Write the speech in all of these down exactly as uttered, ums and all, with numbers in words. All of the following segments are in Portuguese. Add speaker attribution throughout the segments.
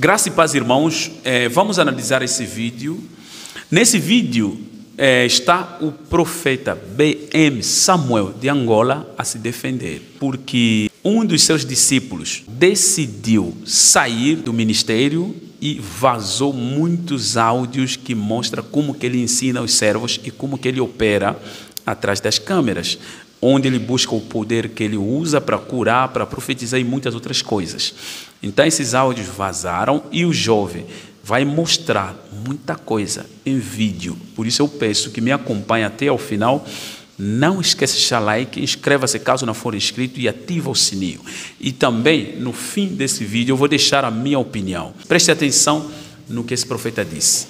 Speaker 1: Graça e paz, irmãos. É, vamos analisar esse vídeo. Nesse vídeo é, está o profeta B M Samuel de Angola a se defender, porque um dos seus discípulos decidiu sair do ministério e vazou muitos áudios que mostram como que ele ensina os servos e como que ele opera atrás das câmeras, onde ele busca o poder que ele usa para curar, para profetizar e muitas outras coisas. Então esses áudios vazaram e o jovem vai mostrar muita coisa em vídeo. Por isso eu peço que me acompanhe até ao final. Não esqueça de deixar like, inscreva-se caso não for inscrito e ativa o sininho. E também, no fim desse vídeo, eu vou deixar a minha opinião. Preste atenção no que esse profeta disse.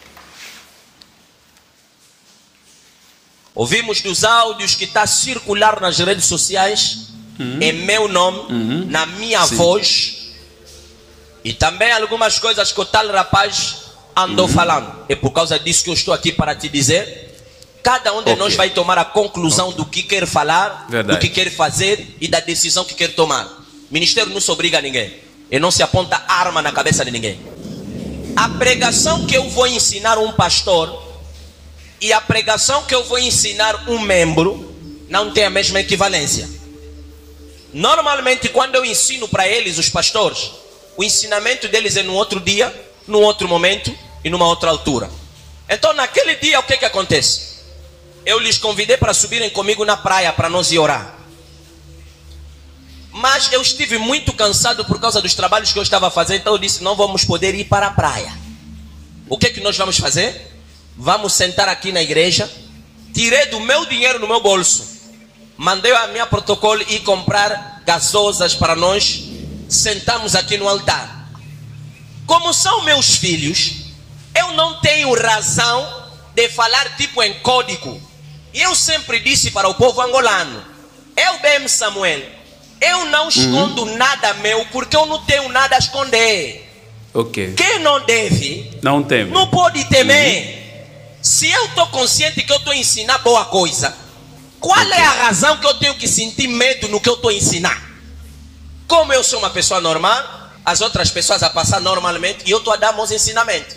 Speaker 2: Ouvimos dos áudios que está a circular nas redes sociais, uhum. em meu nome, uhum. na minha Sim. voz, e também algumas coisas que o tal rapaz andou uhum. falando. É por causa disso que eu estou aqui para te dizer. Cada um de okay. nós vai tomar a conclusão okay. do que quer falar, Verdade. do que quer fazer e da decisão que quer tomar. O ministério não se obriga a ninguém. E não se aponta arma na cabeça de ninguém. A pregação que eu vou ensinar um pastor e a pregação que eu vou ensinar um membro não tem a mesma equivalência. Normalmente, quando eu ensino para eles, os pastores, o ensinamento deles é num outro dia, num outro momento e numa outra altura. Então, naquele dia, o que que acontece? Eu lhes convidei para subirem comigo na praia para nós ir orar. Mas eu estive muito cansado por causa dos trabalhos que eu estava fazendo. Então eu disse, não vamos poder ir para a praia. O que que nós vamos fazer? Vamos sentar aqui na igreja. Tirei do meu dinheiro no meu bolso. Mandei a minha protocolo ir comprar gasosas para nós. Sentamos aqui no altar. Como são meus filhos, eu não tenho razão de falar tipo em código. E eu sempre disse para o povo angolano, eu B M Samuel, eu não escondo uhum. nada meu, porque eu não tenho nada a esconder.
Speaker 1: Ok.
Speaker 2: Quem não deve,
Speaker 1: não teme.
Speaker 2: Não pode temer. Uhum. Se eu estou consciente que eu estou ensinando boa coisa, qual okay. é a razão que eu tenho que sentir medo no que eu estou ensinando? Como eu sou uma pessoa normal, as outras pessoas a passar normalmente e eu estou a dar meus ensinamentos.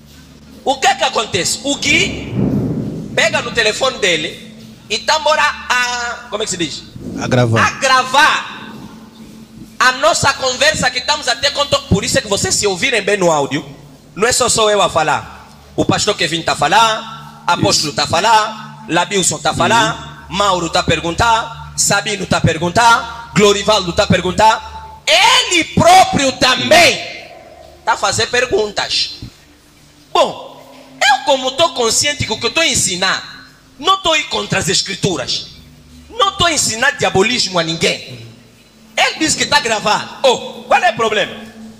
Speaker 2: O que é que acontece? O Gui pega no telefone dele e está embora a... Como é que se diz?
Speaker 3: A gravar.
Speaker 2: A gravar a nossa conversa que estamos até com... Por isso é que vocês se ouvirem bem no áudio, não é só só eu a falar. O pastor Kevin está a falar, Apóstolo está a falar, Labilson está a falar, uhum. Mauro está a perguntar, Sabino está a perguntar, Glorivaldo está a perguntar. Ele próprio também está a fazer perguntas. Bom, eu como estou consciente que o que eu estou a ensinar, não estou aí contra as escrituras. Não estou a ensinar diabolismo a ninguém. Ele diz que está gravado. Oh, qual é o problema?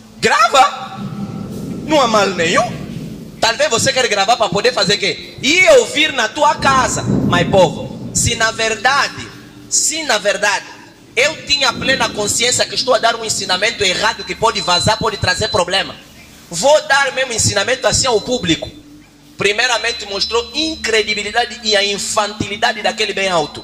Speaker 2: Grava. Não há mal nenhum. Talvez você quer gravar para poder fazer o quê? E ouvir na tua casa. Mas povo, se na verdade, se na verdade, eu tinha plena consciência que estou a dar um ensinamento errado que pode vazar, pode trazer problema, vou dar mesmo ensinamento assim ao público. Primeiramente mostrou incredibilidade e a infantilidade daquele bem alto.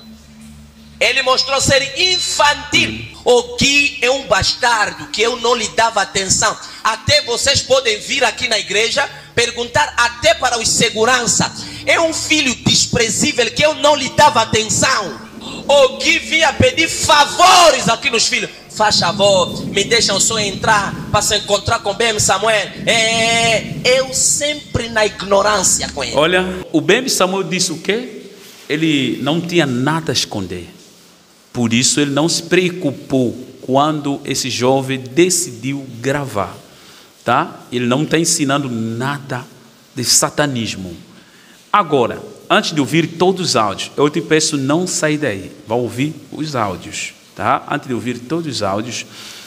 Speaker 2: Ele mostrou ser infantil. O que é um bastardo que eu não lhe dava atenção. Até vocês podem vir aqui na igreja perguntar até para os segurança. É um filho desprezível que eu não lhe dava atenção. O que vinha pedir favores aqui nos filhos. Faz favor, me deixam só entrar para se encontrar com B M Samuel. É, eu sempre na ignorância com ele.
Speaker 1: Olha, o B M Samuel disse o quê? Ele não tinha nada a esconder. Por isso ele não se preocupou quando esse jovem decidiu gravar. Tá? Ele não está ensinando nada de satanismo. Agora, antes de ouvir todos os áudios, eu te peço não sair daí. Vá ouvir os áudios. Tá? Antes de ouvir todos os áudios,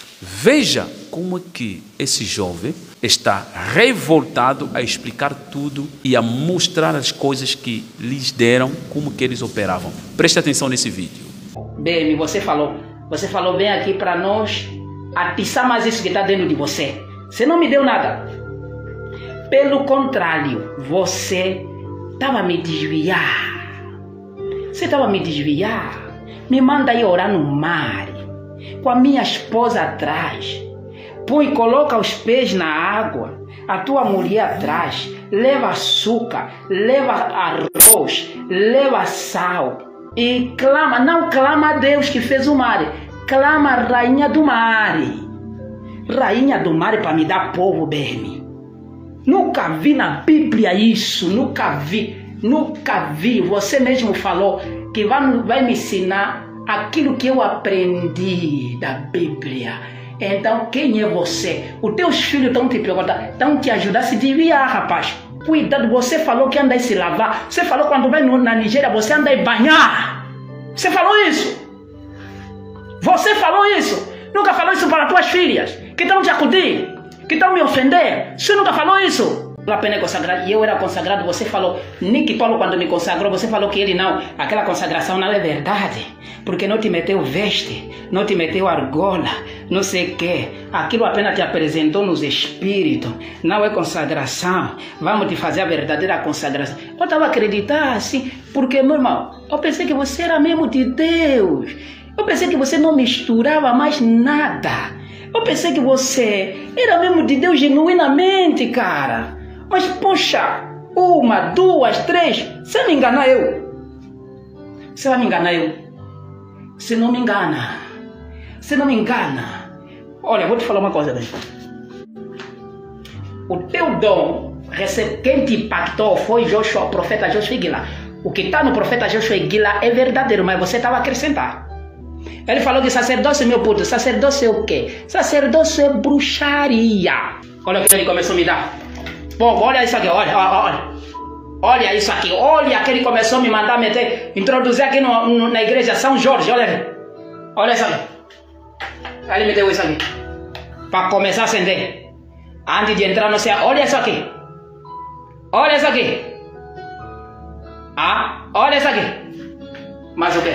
Speaker 1: veja como é que esse jovem está revoltado a explicar tudo e a mostrar as coisas que lhes deram, como que eles operavam. Preste atenção nesse vídeo.
Speaker 4: B M, você falou, você falou bem aqui para nós atiçar mais isso que está dentro de você. Você não me deu nada. Pelo contrário, você estava a me desviar. Você estava a me desviar. Me manda ir orar no mar, com a minha esposa atrás. põe, coloca os pés na água, a tua mulher atrás, leva açúcar, leva arroz, leva sal e clama, não clama a Deus que fez o mar, clama a rainha do mar, rainha do mar para me dar povo, bem. Nunca vi na Bíblia isso, nunca vi, nunca vi. Você mesmo falou que vai, vai me ensinar aquilo que eu aprendi da Bíblia. Então, quem é você? Os teus filhos estão te perguntando, estão te ajudando a se desviar, rapaz. Cuidado, você falou que anda a se lavar. Você falou quando vai na Nigéria, você anda a banhar. Você falou isso. Você falou isso. Nunca falou isso para tuas filhas, que estão te acudir, que estão me ofender. Você nunca falou isso. A pena é consagrado, e eu era consagrado, você falou, Nick Paulo quando me consagrou, você falou que ele não, aquela consagração não é verdade, porque não te meteu veste, não te meteu argola, não sei o que, aquilo apenas te apresentou nos espíritos, não é consagração, vamos te fazer a verdadeira consagração. Eu estava a acreditar assim, porque meu irmão, eu pensei que você era mesmo de Deus, eu pensei que você não misturava mais nada, eu pensei que você era mesmo de Deus genuinamente, cara. Mas, poxa, uma, duas, três, você me engana eu. Você vai me enganar eu. Você não me engana. Você não me engana. Olha, vou te falar uma coisa, bem. O teu dom, quem te impactou foi Joshua, o profeta Joshua Iguila. O que está no profeta Joshua Iguila é verdadeiro, mas você estava a acrescentar. Ele falou que sacerdócio, meu puto, sacerdócio é o quê? Sacerdócio é bruxaria. Olha o que ele começou a me dar. Bom, olha isso aqui, olha, olha, olha isso aqui, olha que ele começou a me mandar meter, introduzir aqui no, no, na igreja São Jorge, olha aqui, olha isso aqui, ele me deu isso aqui, para começar a acender, antes de entrar no céu, olha isso aqui, olha isso aqui, ah, olha isso aqui, mas o que?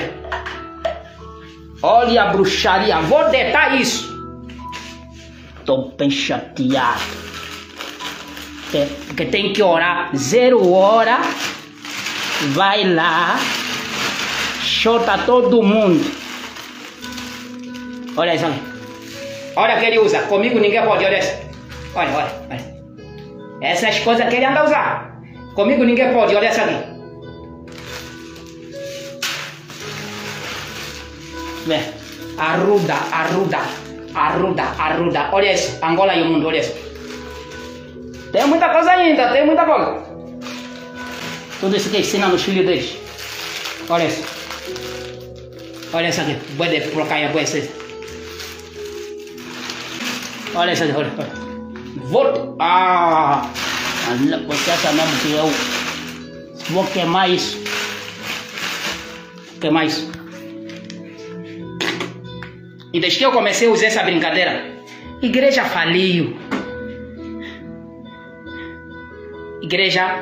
Speaker 4: Olha a bruxaria, vou detalhar isso, estou bem chateado. Porque tem que orar, zero hora, vai lá, chota todo mundo. Olha isso aqui. Olha o que ele usa, comigo ninguém pode, olha isso. Olha, olha, olha. Essas coisas que ele anda a usar, comigo ninguém pode, olha isso aqui. Vê, arruda, arruda, arruda, arruda, olha isso, Angola e o mundo, olha isso. Tem muita coisa ainda, tem muita coisa. Tudo isso que ensina nos filhos deles. Olha isso. Olha isso aqui. Pode colocar aí a coisa. Olha isso aqui, olha. Vou. Ah! Você acha mesmo que eu vou queimar isso? Queimar isso. E desde que eu comecei a usar essa brincadeira, a igreja faliu. Igreja.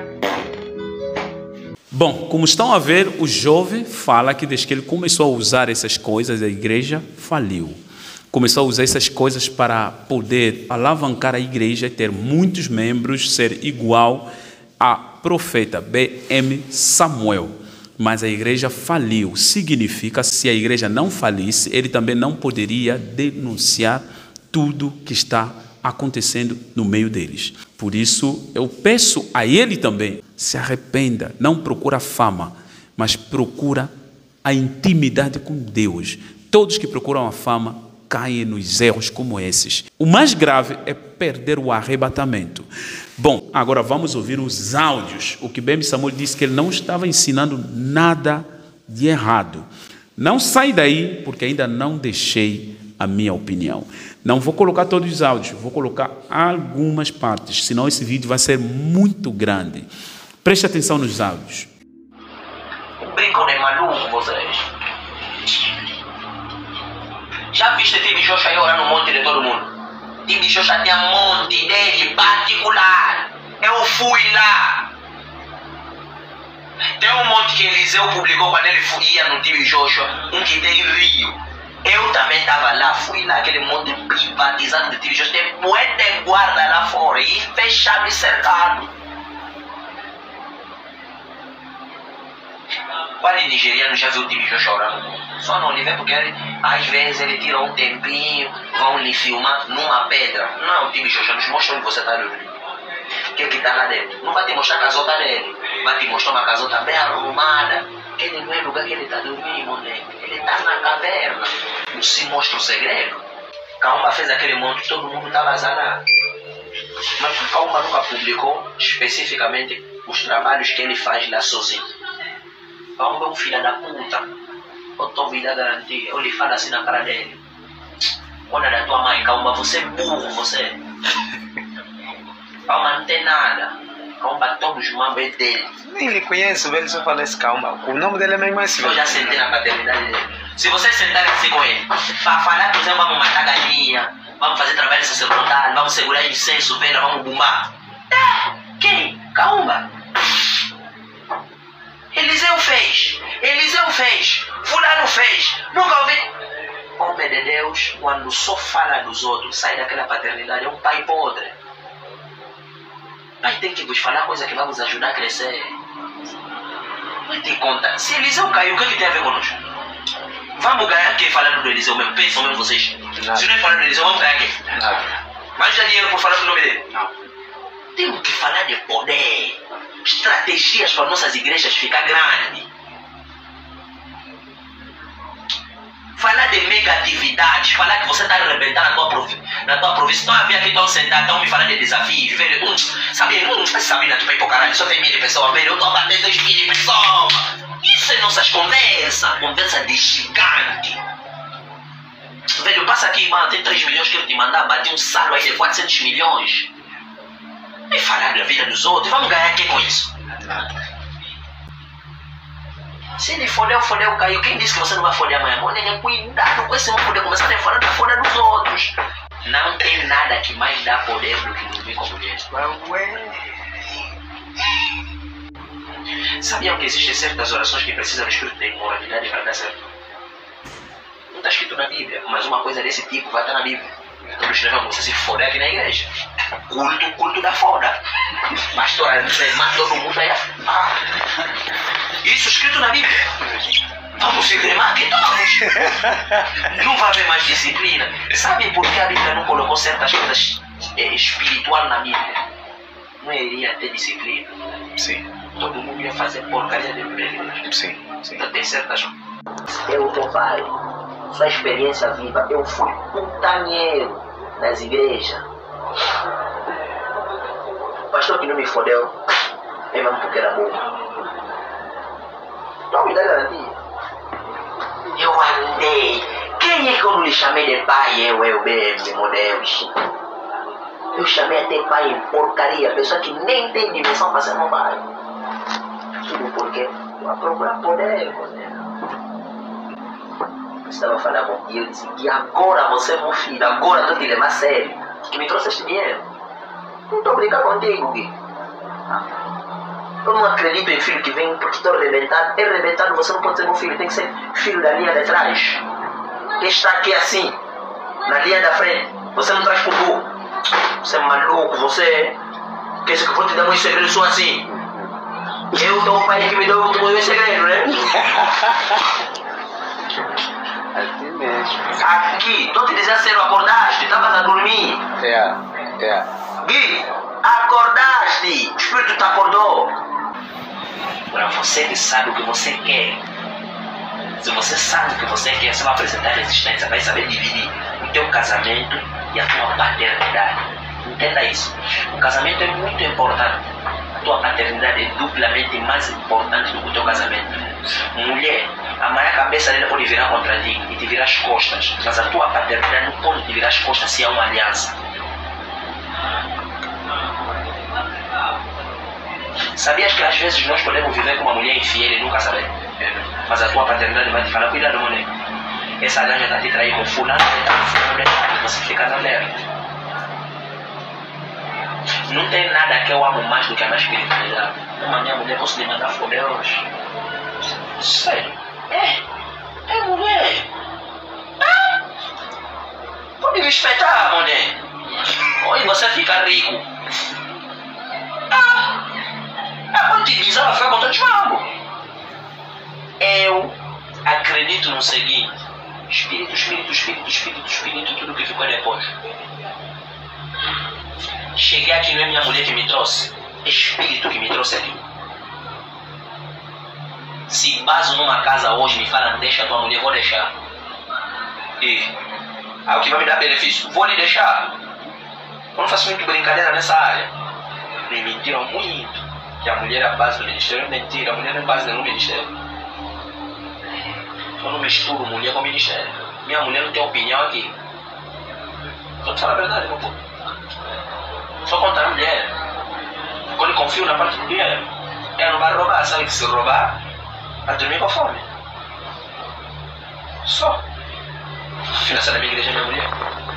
Speaker 1: Bom, como estão a ver, o jovem fala que desde que ele começou a usar essas coisas, a igreja faliu. Começou a usar essas coisas para poder alavancar a igreja e ter muitos membros, ser igual a profeta B M Samuel. Mas a igreja faliu. Significa, se a igreja não falisse, ele também não poderia denunciar tudo que está acontecendo no meio deles. Por isso, eu peço a ele também, se arrependa, não procura fama, mas procura a intimidade com Deus. Todos que procuram a fama caem nos erros como esses. O mais grave é perder o arrebatamento. Bom, agora vamos ouvir os áudios. O que B M Samuel disse que ele não estava ensinando nada de errado. Não sai daí, porque ainda não deixei a minha opinião. Não vou colocar todos os áudios, vou colocar algumas partes, senão esse vídeo vai ser muito grande. Preste atenção nos áudios.
Speaker 2: O brinco é maluco, vocês. Já viste T V Joshua aí orando um monte de todo mundo? T V Joshua tem um monte dele particular. Eu fui lá. Tem um monte que Eliseu publicou quando ele ia no T V Joshua, um que tem Rio. Eu também estava lá, fui naquele monte privatizado de T V Joshua, tem muita guarda lá fora e fechado e cercado. Qual nigeriano já viu o T B chorando? Só não lhe vê porque ele, às vezes ele tira um tempinho, vão lhe filmar numa pedra. Não, o T B já nos mostra onde você está dormindo. O que é que está lá dentro? Não vai te mostrar a casota dele, vai te mostrar uma casota bem arrumada. Ele não é o lugar que ele está dormindo, né? Ele está na caverna. Não se mostra o segredo. Kaumba fez aquele monte, todo mundo estava azarado. Mas Kaumba nunca publicou especificamente os trabalhos que ele faz lá sozinho. Kaumba é um filho da puta. Eu tô vida garantia. Eu lhe falo assim na cara dele. Quando era tua mãe, Kaumba, você é burro, você. Kaumba não tem nada. Kaumba, todos os mambos é dele.
Speaker 3: Nem lhe conheço, velho, se eu falar esse Kaumba. O nome dele é mesmo assim.
Speaker 2: Eu já sentei na paternidade dele. Se você sentar assim com ele, para falar, por exemplo, vamos matar galinha, vamos fazer trabalho sacerdotal, vamos segurar incenso, vela, vamos bumbar. É, quem? Kaumba. Eliseu fez, Eliseu fez, fulano fez, nunca ouvi. Homem de Deus, quando só fala dos outros, sai daquela paternidade, é um pai podre. Pai tem que vos falar coisa que vai vos ajudar a crescer. Vai te contar. Se Eliseu caiu, o que, é que tem a ver conosco? Vamos ganhar quem falando do Eliseu mesmo? Pensam mesmo vocês? Nada. Se não é falando do Eliseu, vamos ganhar quem?
Speaker 3: Nada.
Speaker 2: Mas já dinheiro por falar do nome dele?
Speaker 3: Não.
Speaker 2: Temos que falar de poder. Estratégias para nossas igrejas ficar grandes. Falar de negatividades, falar que você está arrebentando na tua, provi na tua província. Estão a ver aqui, estão sentados, estão me falando de desafios, velho. Um, sabe, um, você sabe, né? Tipo, aí, pô, caralho, só tem mil pessoas, velho. Eu estou a bater dois mil pessoas. Isso é nossas conversas, conversa de gigante. Velho, passa aqui, mano, tem três milhões que eu te mandar, bati um saldo aí de quatrocentos milhões. E falar da vida dos outros, vamos ganhar aqui com isso? Se ele folhar, o folhar caiu. Quem disse que você não vai folhar amanhã? Mano, nem cuidado com esse não poder começar a falar da folha dos outros. Não tem nada que mais dá poder do que dormir com mulher. Sabiam que existem certas orações que precisam do espírito de imoralidade para dar certo? Não está escrito na Bíblia, mas uma coisa desse tipo vai estar na Bíblia. Então não você se foder aqui na igreja. Culto, culto da foda. Pastor, você mata todo mundo aí. Ah. Isso escrito na Bíblia. Vamos se cremar aqui todos. Não vai haver mais disciplina. Sabe por que a Bíblia não colocou certas coisas é, espiritual na Bíblia? Não iria ter disciplina.
Speaker 3: Sim.
Speaker 2: Todo mundo ia fazer porcaria dentro da igreja.
Speaker 3: Sim, sim.
Speaker 2: Então tem certas coisas. Eu, teu pai, sua experiência viva, eu fui putanheiro nas igrejas. O pastor que não me fodeu, é mesmo porque era bom. Não me dá garantia. Eu andei. Quem é que eu não lhe chamei de pai? Eu, eu mesmo, meu Deus. Eu chamei até pai em porcaria, pessoa que nem tem dimensão para ser meu pai. Tudo porque eu procurar poder, poder. Eu estava falando com ele, eu disse, e agora você é meu filho, agora eu te levar a sério, que me trouxe este dinheiro. Não estou brincando contigo, Gui. Eu não acredito em filho que vem porque estou arrebentado. É arrebentado, você não pode ser meu filho, tem que ser filho da linha de trás. Que está aqui assim, na linha da frente. Você não traz pro burro. Você é maluco, você. Quer dizer que eu vou te dar meus segredos só assim? Eu dou o pai que me deu o meu segredo, né?
Speaker 3: Assim mesmo.
Speaker 2: Aqui, estou te dizendo sério, acordaste, estavas a dormir.
Speaker 3: É, é.
Speaker 2: Gui, acordaste, o espírito te acordou. Agora você que sabe o que você quer. Se você sabe o que você quer, você vai apresentar a resistência, vai saber dividir o teu casamento e a tua paternidade. Entenda isso. O casamento é muito importante. A tua paternidade é duplamente mais importante do que o teu casamento. Mulher, amanhã a cabeça dela pode virar contra ti e te virar as costas. Mas a tua paternidade não pode te virar as costas se há uma aliança. Sabias que às vezes nós podemos viver com uma mulher infiel e nunca saber? Mas a tua paternidade vai te falar, cuidado, mulher. Essa ganja está te traindo com fulano, fulano, você fica na alerta. Não tem nada que eu amo mais do que a minha espiritualidade. Uma minha mulher, posso lhe mandar foder hoje. Sério? É? É mulher? Ah? Pode me espetar, mulher. Oi, você fica rico. Ah! A quantidade ela fica contando de mambo. Eu acredito no seguinte: espírito, espírito, espírito, espírito, espírito, tudo que ficou depois. Cheguei aqui, não é minha mulher que me trouxe, é espírito que me trouxe aqui. Se baso numa casa hoje, me fala, deixa a tua mulher, vou deixar. E aí o que vai me dar benefício? Vou lhe deixar. Eu não faço muito brincadeira nessa área. Me mentiram muito que a mulher é a base do ministério. Mentira, a mulher não é base do ministério. Eu não misturo mulher com ministério. Minha mulher não tem opinião aqui. Vou te falar a verdade, meu povo. Só contar a mulher. Quando eu confio na parte do dinheiro, ela não vai roubar. Sabe que se roubar, vai dormir com fome. Só. Financiar a minha igreja é minha mulher.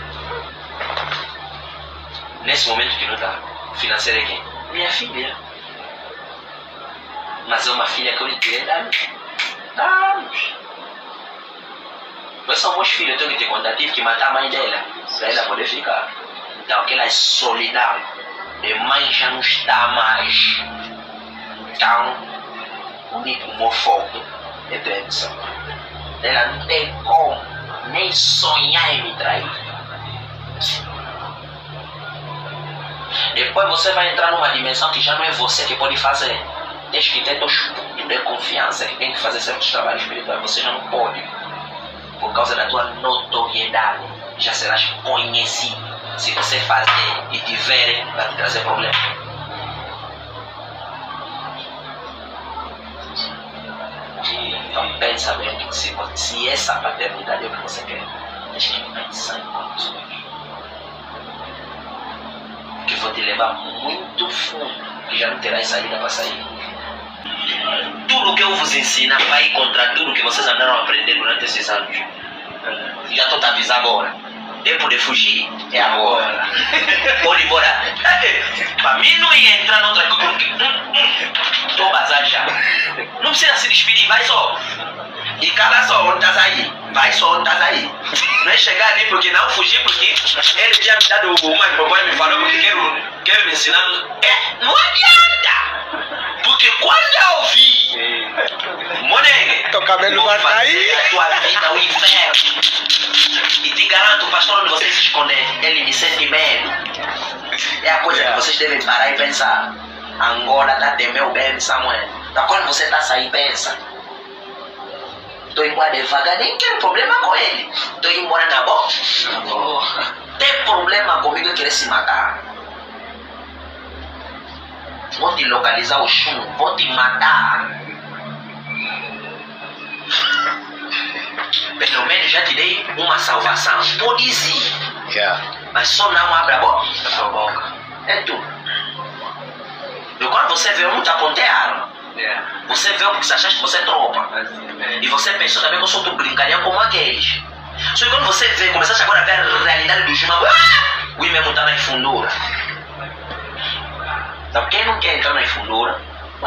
Speaker 2: Nesse momento que não está, financeira é quem? Minha filha. Mas é uma filha que eu lhe tirei de anos. Anos. Mas são meus filhos, eu tenho que ter contato, tive que matar a mãe dela, para ela poder ficar. Então aquela solidão de mãe já não está mais. Então, o único meu foco é bênção. Ela não tem como nem sonhar em me trair. Depois você vai entrar numa dimensão que já não é você que pode fazer. Desde que tem dois pontos de confiança que tem que fazer certos trabalhos espirituais, você já não pode. Por causa da tua notoriedade, já serás conhecido. Se você fazer e tiver, vai te trazer problema. Então pensa bem que se, se essa paternidade é o que você quer, deixa que pensar em isso. Que vou te levar muito fundo, que já não terás saída para sair. Tudo que eu vos ensino vai contra tudo que vocês andaram a aprender durante esses anos. Já estou te avisando agora. Tempo de fugir é agora. Pode ir embora. Para mim não ia entrar noutra coisa. Estou bazar já. Não precisa se despedir, vai só. E cala só onde estás aí. Vai só onde estás aí. Não é chegar ali porque não fugir, porque ele tinha me dado uma proposta e me falou porque quero, quero me ensinar. É, não adianta. Porque quando eu ouvi, Monengue,
Speaker 3: teu cabelo vai cair.
Speaker 2: A tua vida, o inferno. E te garanto, pastor, onde você se esconder, ele me sente medo. É a coisa que vocês devem parar e pensar. Angola está temendo bem, Samuel. Então quando você está saindo, pensa. Estou embora devagar, nem quero problema com ele. Estou embora na boa. Tem problema comigo, querer se matar. Vou te localizar o chum, vou te matar. Pelo menos já te dei uma salvação. Podes ir, yeah. Mas só não abra a boca. A boca. É tudo. E quando você vê um, te apontei a arma. Yeah. Você vê porque você acha que você é tropa. Yeah. E você pensou também que eu sou outro brincadeira como aqueles. Só que quando você vê, começaste agora a ver a realidade do Juma, ah! O I mesmo está na infundura. Então quem não quer entrar na infundura,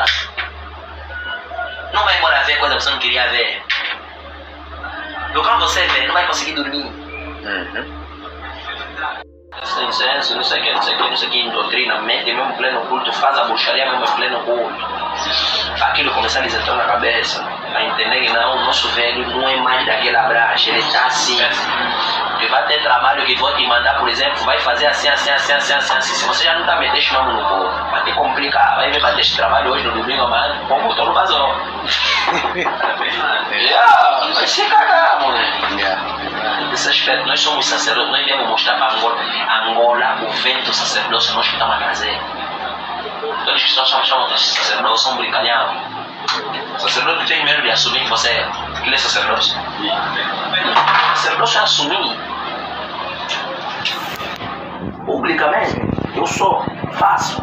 Speaker 2: não vai embora ver coisa que você não queria ver. Porque quando você vê, não vai conseguir dormir. Uhum. Incenso, não sei o que, não sei o que, não sei o que, doutrina, mente mesmo pleno culto, faz a bruxaria mesmo pleno culto. Aquilo começa a lhes entrar na cabeça, a entender que não, o nosso velho não é mais daquele abraço, ele está assim. Ele vai ter trabalho que vou te mandar, por exemplo, vai fazer assim, assim, assim, assim, assim, assim. Se você já não está metendo nome no povo, vai te complicar, vai ver bater esse trabalho hoje no domingo, amanhã, como botou no vazão. Yeah, vai se cagar, moleque. Nesse aspecto, nós somos sacerdotes, nós devemos mostrar para Angola, Angola, o vento sacerdócio, nós que estamos a fazer. Todas as pessoas chamam de sacerdote, são brincalhão. Sacerdote tem medo de assumir que você é. Ele é sacerdote. Sacerdote é assumir publicamente. Eu sou, faço.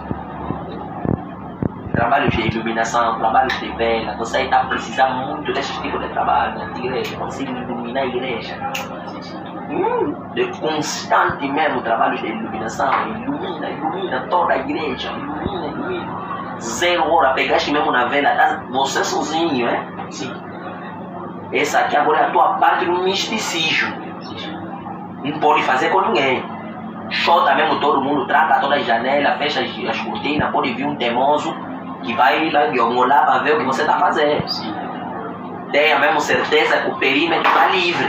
Speaker 2: Trabalhos de iluminação, trabalhos de vela. Você está precisando muito desse tipo de trabalho na igreja. Consigo iluminar a igreja. Hum, de constante mesmo trabalhos de iluminação. Ilumina, ilumina toda a igreja. Ilumina, ilumina. Zero hora, pegaste mesmo na vela. Tá você sozinho, é? Sim. Essa aqui agora é a tua parte no misticismo. Não pode fazer com ninguém. Chota mesmo todo mundo, trata todas as janelas, fecha as, as cortinas, pode vir um teimoso que vai lá e olhar para ver o que você está fazendo. tem a mesma certeza que o perímetro está livre.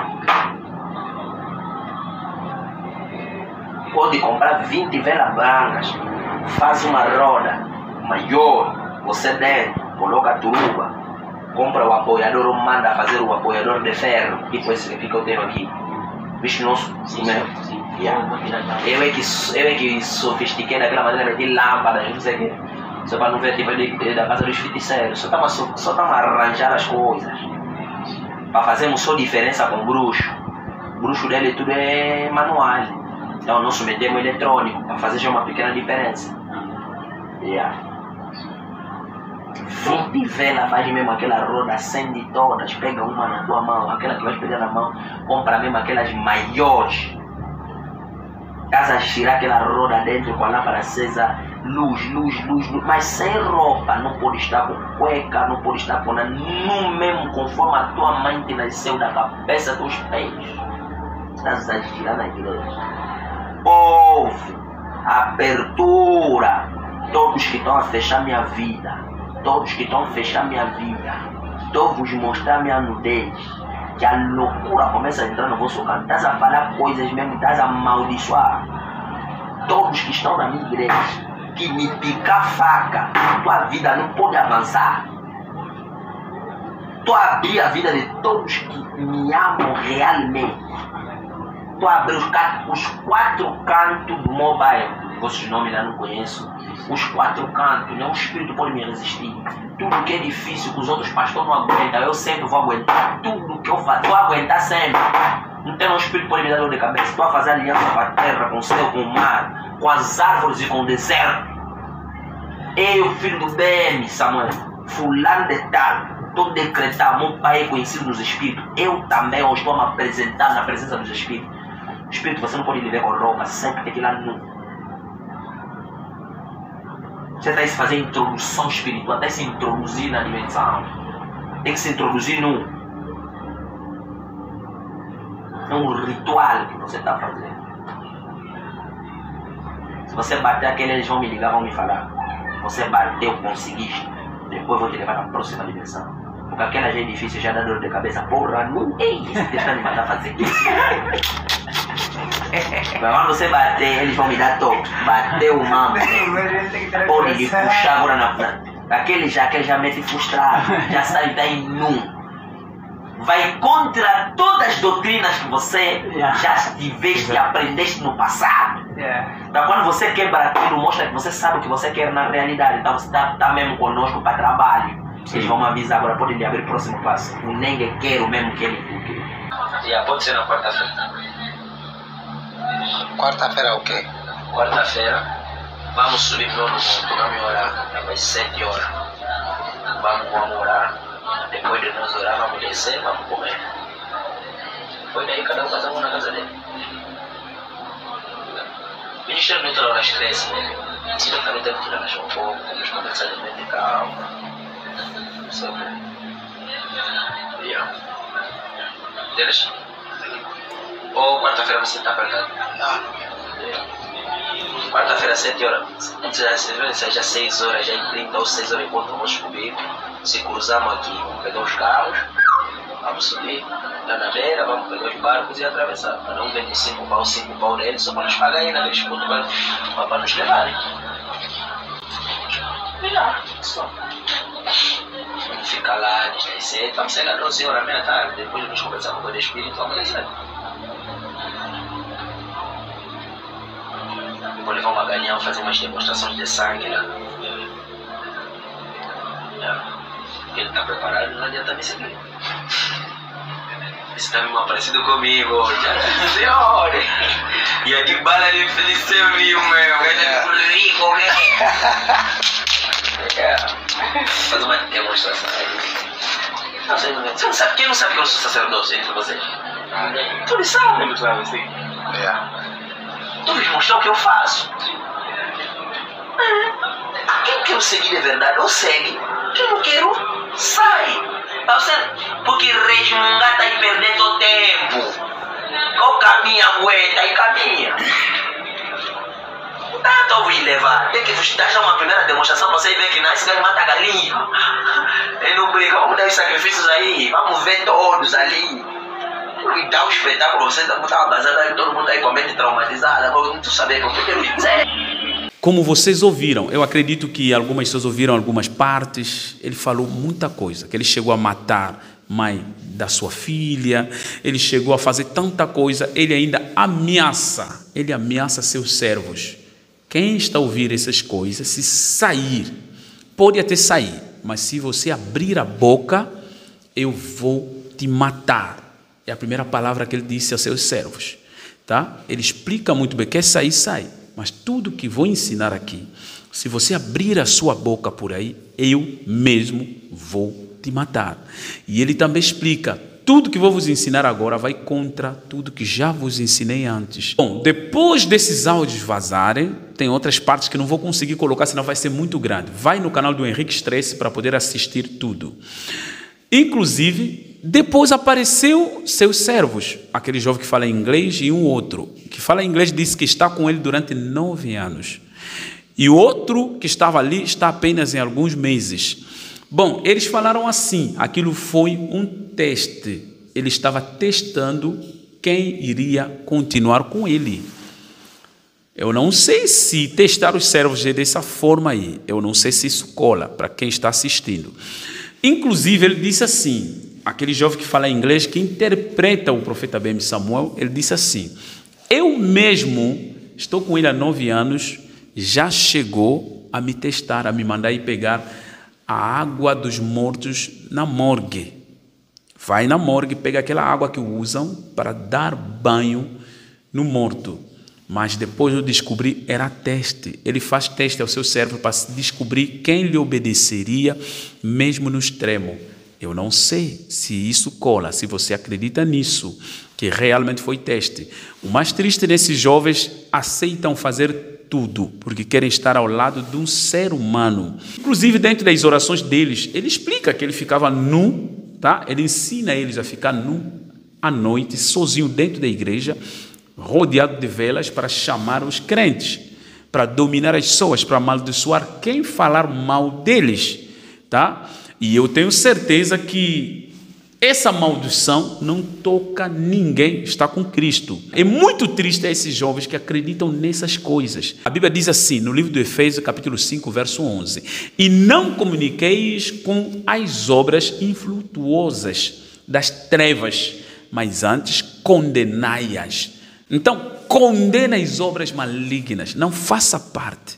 Speaker 2: Pode comprar vinte velas brancas, faz uma roda maior, você dentro, coloca a turuba, compra o apoiador ou manda fazer o apoiador de ferro, tipo esse que eu tenho aqui. Vixe, nosso, sim, sim. Yeah. Eu, é que, eu é que sofistiquei daquela maneira, meti lâmpadas, não sei o quê. Só para não ver tipo de, da casa dos feiticeiros. Só estamos só, só a arranjar as coisas. Para fazermos só diferença com o bruxo. O bruxo dele tudo é manual. Então nós metemos eletrônico para fazer já uma pequena diferença. Yeah. vinte velas, faz mesmo aquela roda, acende todas, pega uma na tua mão, aquela que vai pegar na mão, compra mesmo aquelas maiores. Casa girar aquela roda dentro com a lâmpada acesa, luz, luz, luz, luz, mas sem roupa, não pode estar com cueca, não pode estar com nada, no mesmo conforme a tua mãe te nasceu da cabeça dos pés. Estás a girar na igreja. Houve abertura. Todos que estão a fechar minha vida, todos que estão a fechar minha vida, estou a vos mostrar minha nudez. Que a loucura começa a entrar no vosso canto. Estás a falar coisas mesmo, estás a amaldiçoar. Todos que estão na minha igreja, que me picar faca, tua vida não pode avançar. Tu abrir a vida de todos que me amam realmente. Tu abrir os, os quatro cantos do mobile. Vossos nomes lá não conheço. Os quatro cantos, nenhum espírito pode me resistir. Tudo que é difícil, que os outros pastores não aguentam, eu sempre vou aguentar. Tudo que eu faço, vou aguentar sempre. Não tem um espírito que pode me dar dor de cabeça. Estou a fazer aliança com a terra, com o céu, com o mar, com as árvores e com o deserto. Eu, filho do B M, Samuel, fulano de tal, estou decretando, meu pai é conhecido nos espíritos. Eu também eu estou a me apresentar na presença dos espíritos. Espírito, você não pode viver com roupa, sempre tem que ir lá nu. Você tem que se fazer introdução espiritual, até se introduzir na dimensão. Tem que se introduzir num. É um ritual que você está fazendo. Se você bater aquele, eles vão me ligar, vão me falar. Você bateu, conseguiste. Depois vou te levar na próxima dimensão. Porque aquela já é difícil, já dá dor de cabeça. Porra, não é isso que está me mandando fazer. Mas quando você bater, eles vão me dar toque. Bateu o mambo. Pode lhe puxar agora na frente. Aquele já, aquele já mete frustrado. Já sai daí nu. Vai contra todas as doutrinas que você já tiveste e aprendeste no passado. Então quando você quebra aquilo, mostra que você sabe o que você quer na realidade. Então você está tá mesmo conosco para trabalho. Sim. Eles vão me avisar agora, pode lhe abrir o próximo passo. O Nengue quer o mesmo que ele quer. Yeah, pode ser na quarta-feira.
Speaker 3: Quarta-feira o quê?
Speaker 2: Quarta-feira, vamos subir para o novo mundo, vamos orar, às sete horas. Vamos, vamos orar, depois de nós orar, vamos descer, vamos comer. Depois daí cada um faz uma na casa dele. O Ministério Neutral horas cresce, né? Se não está no tempo de relaxar um pouco, temos que conversar de mente calma. Sabe? Yeah. Deles? Ou quarta-feira você está apertado? Não. Quarta-feira, sete horas. Seja seis horas, já em trinta ou seis horas enquanto vamos subir. Se cruzamos aqui, vamos pegar os carros, vamos subir lá na beira, vamos pegar os barcos e atravessar. Cada um vende cinco pau, cinco pau deles, só para nos pagar aí na vez, para, para nos levarem. E lá, só. Vamos ficar lá, descer, vamos sair lá doze horas, meia tarde, depois nós conversamos com o espírito, vamos descer. Vou levar uma galinha, fazer umas demonstrações de sangue lá. Ele está preparado, não adianta me seguir. Você está mesmo parecido comigo, senhor. E a de bala de felicidade, meu, é rico, né? Fazer uma demonstração. Não sei, você não sabe, quem não sabe que eu sou sacerdote entre vocês? Todos sabem. Todos sabem, sim. Tu me mostrar o que eu faço. Quem quer seguir de verdade, eu segue. Quem não quero, sai. Porque resmungar está aí perdendo o tempo. Ou caminha, aguenta e caminha.
Speaker 5: Então vou levar. Tem que vos dar uma primeira demonstração para você ver que nasce gajo mata galinha. Ele não brinca, vamos dar os sacrifícios aí, vamos ver todos ali. E dá um espetáculo, você está basado aí, todo mundo aí com a mente traumatizada, agora não saber como que eu dizer.
Speaker 1: Como vocês ouviram, eu acredito que algumas pessoas ouviram algumas partes, ele falou muita coisa, que ele chegou a matar mãe da sua filha, ele chegou a fazer tanta coisa, ele ainda ameaça, ele ameaça seus servos. Quem está a ouvir essas coisas, se sair, pode até sair, mas se você abrir a boca, eu vou te matar. É a primeira palavra que ele disse aos seus servos. Tá? Ele explica muito bem, quer sair, sai. Mas tudo que vou ensinar aqui, se você abrir a sua boca por aí, eu mesmo vou te matar. E ele também explica, tudo que vou vos ensinar agora vai contra tudo que já vos ensinei antes. Bom, depois desses áudios vazarem, tem outras partes que não vou conseguir colocar, senão vai ser muito grande. Vai no canal do Henrique Stress para poder assistir tudo. Inclusive, depois apareceu seus servos, aquele jovem que fala inglês e um outro, que fala inglês disse que está com ele durante nove anos. E o outro que estava ali está apenas em alguns meses. Bom, eles falaram assim, aquilo foi um teste. Ele estava testando quem iria continuar com ele. Eu não sei se testar os servos é dessa forma aí. Eu não sei se isso cola para quem está assistindo. Inclusive, ele disse assim, aquele jovem que fala inglês, que interpreta o profeta B M Samuel, ele disse assim, eu mesmo estou com ele há nove anos, já chegou a me testar, a me mandar ir pegar a água dos mortos na morgue. Vai na morgue, pega aquela água que usam para dar banho no morto. Mas depois eu descobri, era teste. Ele faz teste ao seu servo para descobrir quem lhe obedeceria, mesmo no extremo. Eu não sei se isso cola, se você acredita nisso, que realmente foi teste. O mais triste desses jovens, aceitam fazer tudo, porque querem estar ao lado de um ser humano. Inclusive, dentro das orações deles, ele explica que ele ficava nu, tá? Ele ensina eles a ficar nu à noite, sozinho dentro da igreja, rodeado de velas para chamar os crentes, para dominar as pessoas, para amaldiçoar quem falar mal deles, tá? E eu tenho certeza que essa maldição não toca ninguém, está com Cristo. É muito triste esses jovens que acreditam nessas coisas. A Bíblia diz assim, no livro de Efésios, capítulo cinco, verso onze, e não comuniqueis com as obras infrutuosas das trevas, mas antes condenai-as. Então, condena as obras malignas, não faça parte.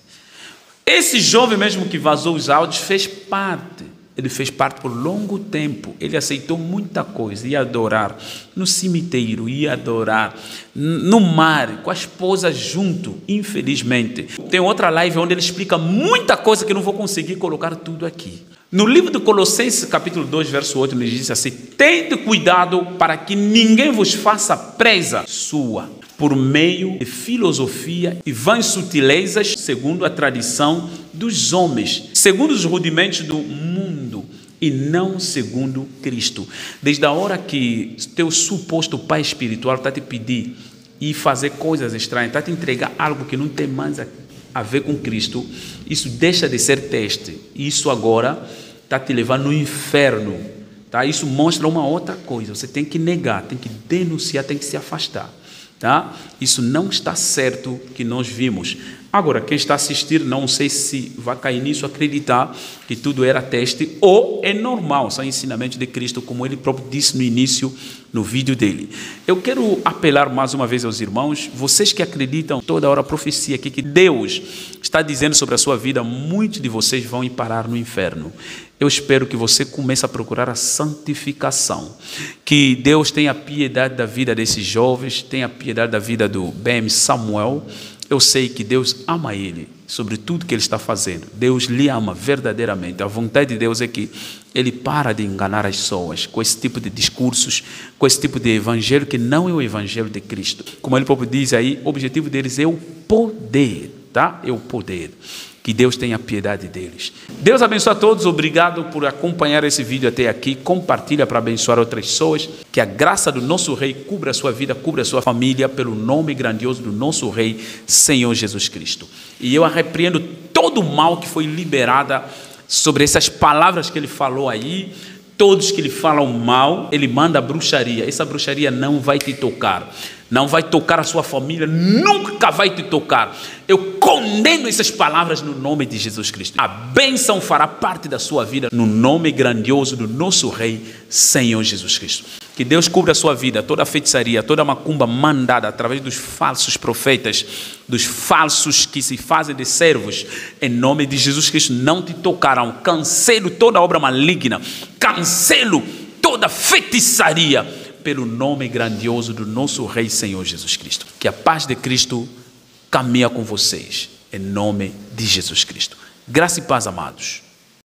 Speaker 1: Esse jovem mesmo que vazou os áudios fez parte. Ele fez parte por longo tempo. Ele aceitou muita coisa. Ia adorar no cemitério, ia adorar no mar, com a esposa junto, infelizmente. Tem outra live onde ele explica muita coisa que não vou conseguir colocar tudo aqui. No livro de Colossenses, capítulo dois, verso oito, ele diz assim, tende cuidado para que ninguém vos faça presa sua, por meio de filosofia e vãs sutilezas, segundo a tradição dos homens, segundo os rudimentos do mundo, e não segundo Cristo. Desde a hora que teu suposto pai espiritual está te pedir e fazer coisas estranhas, está te entregar algo que não tem mais a, a ver com Cristo, isso deixa de ser teste. Isso agora está te levando no inferno. Tá? Isso mostra uma outra coisa. Você tem que negar, tem que denunciar, tem que se afastar. Tá? Isso não está certo que nós vimos. Agora, quem está assistindo, não sei se vai cair nisso, acreditar que tudo era teste, ou é normal, são ensinamentos de Cristo, como ele próprio disse no início, no vídeo dele. Eu quero apelar mais uma vez aos irmãos, vocês que acreditam toda hora a profecia aqui, que Deus está dizendo sobre a sua vida, muitos de vocês vão ir parar no inferno. Eu espero que você comece a procurar a santificação, que Deus tenha piedade da vida desses jovens, tenha piedade da vida do B M Samuel. Eu sei que Deus ama ele, sobre tudo que ele está fazendo. Deus lhe ama verdadeiramente. A vontade de Deus é que ele para de enganar as pessoas com esse tipo de discursos, com esse tipo de evangelho que não é o evangelho de Cristo. Como ele próprio diz aí, o objetivo deles é o poder, tá? É o poder. Que Deus tenha piedade deles. Deus abençoe a todos. Obrigado por acompanhar esse vídeo até aqui. Compartilha para abençoar outras pessoas. Que a graça do nosso Rei cubra a sua vida, cubra a sua família, pelo nome grandioso do nosso Rei, Senhor Jesus Cristo. E eu repreendo todo o mal que foi liberado sobre essas palavras que ele falou aí. Todos que lhe falam mal, ele manda bruxaria. Essa bruxaria não vai te tocar. Não vai tocar a sua família, nunca vai te tocar. Eu condeno essas palavras no nome de Jesus Cristo. A bênção fará parte da sua vida no nome grandioso do nosso Rei, Senhor Jesus Cristo. Que Deus cubra a sua vida, toda a feitiçaria, toda a macumba mandada através dos falsos profetas, dos falsos que se fazem de servos, em nome de Jesus Cristo, não te tocarão. Cancelo toda obra maligna, cancelo toda feitiçaria, pelo nome grandioso do nosso Rei, Senhor Jesus Cristo. Que a paz de Cristo caminhe com vocês, em nome de Jesus Cristo. Graça e paz, amados.